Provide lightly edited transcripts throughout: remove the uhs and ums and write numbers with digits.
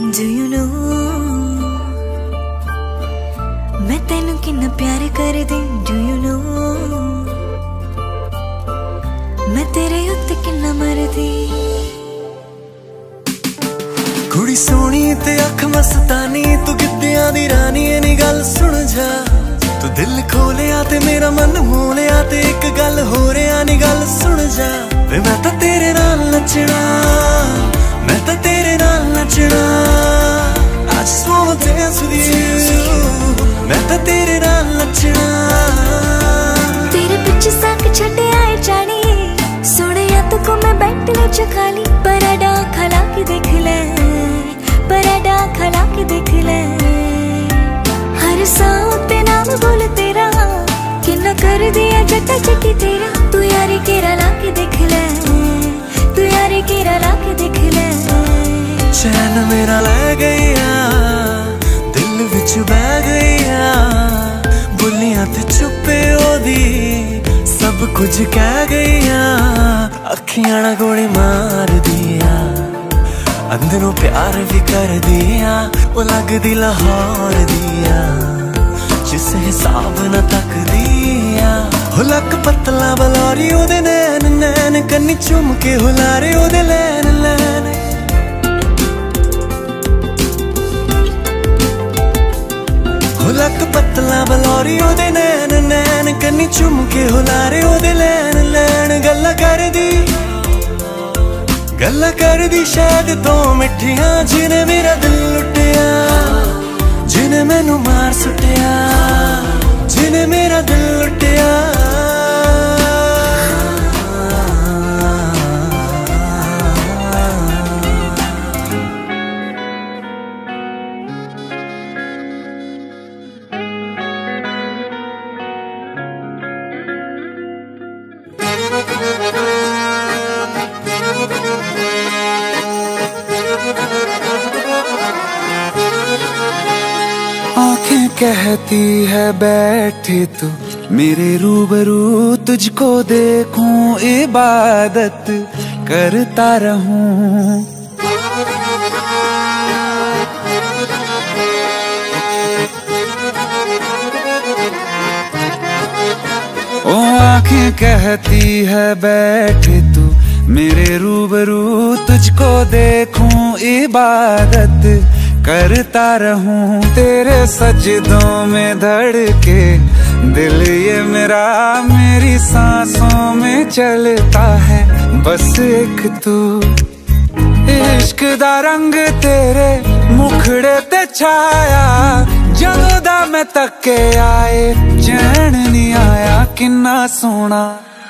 Do you know मैं तेनू किन्ना प्यार कर दी। Do you know मैं तेरे उत्ते किन्ना मरदी। कुड़ी सोनी ते अख मस्तानी, तू गिद्दियां दी रानी नी गल सुन जा। तू दिल खोलिया ते मेरा मन मोलिया ते एक गल हो रहा नी गल सुन जा। वे मैं तां तेरे नाल नचना, मैं तां तेरे नाल नचना। I just wanna dance with you, मैं तां तेरे नाल नचना। तेरे पिछे साक छड्डे आए जानी, सोहणिया तू को मैं बेंटले च खाली। पराडा खला के देख ले, पराडा खला के देख ले। हर सांव ते नाम बोल तेरा, किन्ना कर दिया जट्टा जट्टी तेरा। तू यारी केरा ला के देख ले, तू यारी केरा ला के देख ले। चैन मेरा ले गईया, दिल विच बह गईया। बोलियां ते चुप्पे ओदी सब कुछ कह गईया। अखियां ना गोली मार दिया, अंदरों प्यार भी कर दिया। वो लगदी लाहौर दिया, जिस हिसाब न तक दिया। हो लक पतला बलौरी ओदे नैन नैन, कन्नी चुम के हुलारे ओदे लैन लैन। हो लक पतला बलौरी ओदे नैन नैन, कन्नी चुम के हुलारे ओदे लैन लैन। गल्ला कर दी शायद तो मिठियां, जिन्हें मेरा दिल लुटिया, जिन्हें मैनू मार सुटिया, जिन्हें मेरा दिल लुटिया। आंखें कहती है बैठे तू मेरे रूबरू, तुझको देखूं इबादत करता रहूं। ओ आंखें कहती है बैठे तू मेरे रूबरू, तुझको देखूं इबादत करता रहूं। तेरे सजदों में धड़के दिल ये मेरा, मेरी सांसों में चलता है बस एक तू। इश्क दा रंग तेरे मुखड़े ते छाया, जदों दा मैं तके आए चैन नहीं आया। किन्ना सोना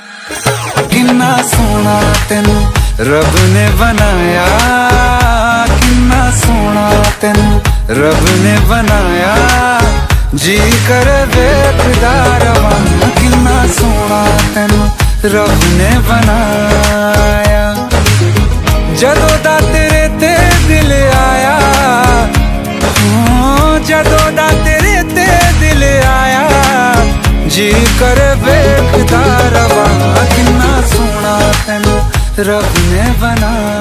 तेनू रब ने बनाया, किन्ना सोना तेनू रब ने बनाया। जी कर वेखदा रवां, किन्ना सोना तेनू रब ने बनाया। जदों दा तेरे ते दिल आया, जदों दा तेरे ते दिल आया। जी कर वेखदा रवां, किन्ना सोना तेनू रब ने बनाया।